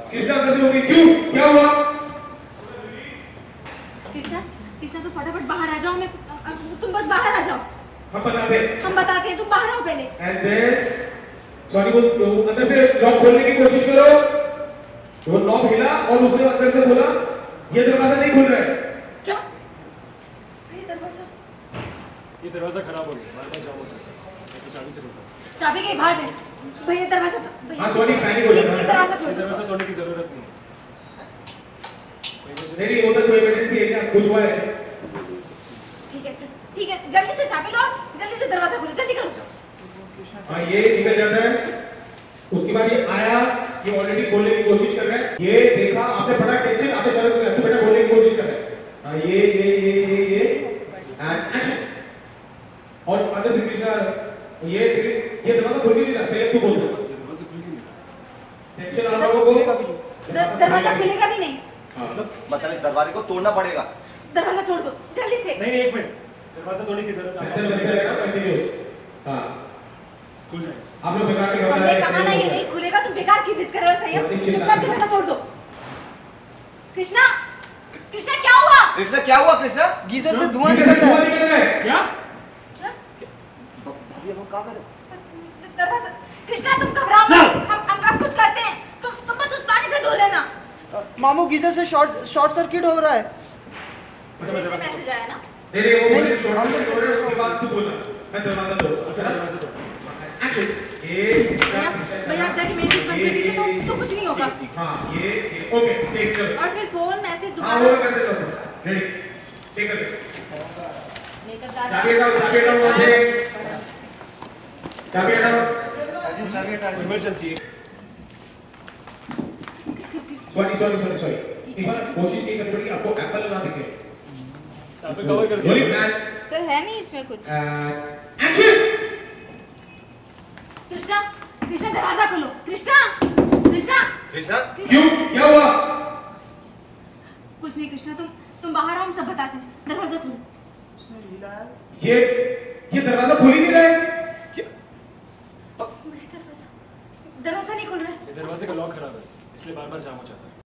कृष्णा कैसे हो गई? क्यों? क्या हुआ? कृष्णा कृष्णा तुम फटाफट बाहर आ जाओ। मैं तुम बस बाहर आ जाओं। हम बताते हैं, तुम बाहर आओ पहले। एंड देन सॉरी वो अंदर से लॉक खोलने की कोशिश करो। वो लॉक हिला और उसने अंदर से बोला ये दरवाजा नहीं खुल रहा है। क्या? ये दरवाजा खराब हो गया, बार-बार जाम होता है। ऐसे चाबी से खोलता हूं। चाबी कहीं बाहर में। भैया दरवाजा तो भैया। हां सॉरी पैनिक हो गया। दरवाजा तोड़ने की जरूरत नहीं है। नहीं होता कोई इमरजेंसी है क्या? कुछ हुआ है? ठीक है जल्दी से चाबी लो, जल्दी से दरवाजा खोलो, जल्दी करो। हाँ ये निकल जाता है। उसके बाद ये आया, ये ऑलरेडी खोलने की कोशिश कर रहा है। ये देखा आपने बड़ा टेंशन, आपने शर्त किया तू बेटा खोलने की कोशिश कर रहा है। हाँ ये एंड एक्शन। और अंदर से कृष्णा ये दरवाजा खोल नहीं रहा। सही तू बोल दे। दरवाजा खुल क्यों नहीं रहा? टेंशन आ रहा होगा। दरवाजा खुलेगा भी नहीं। मतलब इस दरवाजे को तोड़ना पड़ेगा। दरवाजा तोड़ दो जल्दी से। नहीं एक मिनट, दरवाजा तोड़ने की जरूरत है। अंदर चलेगा कंटिन्यूअस। हां खुल जाएगा। आप लोग बेकार के हमने कहा ना ये नहीं खुलेगा, तुम बेकार की जिद कर रहे हो। सही चुपचाप दरवाजा तोड़ दो। कृष्णा क्या हुआ? कृष्णा गीजर से धुआं निकल रहा है। क्या भाभी हम क्या करें? दरवाजा कृष्णा तुम घबराओ मत, हम कुछ करते हैं। तुम बस उस पानी से दूर रहना। मामू गीजर से शॉर्ट सर्किट हो रहा है। मैसेज आया ना? नहीं वो अंदर से उसके बाद तू बोलना मैं दरवाजा तोड़। एक्शन। भैया आप जाके मेरी बंद कर दीजिए तो कुछ नहीं होगा। हां ये ओके टेक कर। और फिर फोन मैसेज हां दोबारा। वो कर देता हूं। रेडी टेक कर। मेकअप चाबी हटाओ वहां से। चाबी हटाओ। इमरजेंसी। सॉरी एक बार कोशिश नहीं करनी पड़ेगी आपको एप्पल ना दिखे। चाबी कवर कर दो। सर है नहीं इसमें कुछ। एक्शन। कृष्णा दरवाजा खोलो। कृष्णा क्यों? क्या हुआ? कुछ नहीं कृष्णा तुम बाहर आओ, हम सब बताते हैं। दरवाजा खोलो। ये दरवाजा खुल ही नहीं रहा है। दरवाजा नहीं खुल रहा है। ये दरवाजे का लॉक खराब है, इसलिए बार-बार जाम हो जाता है।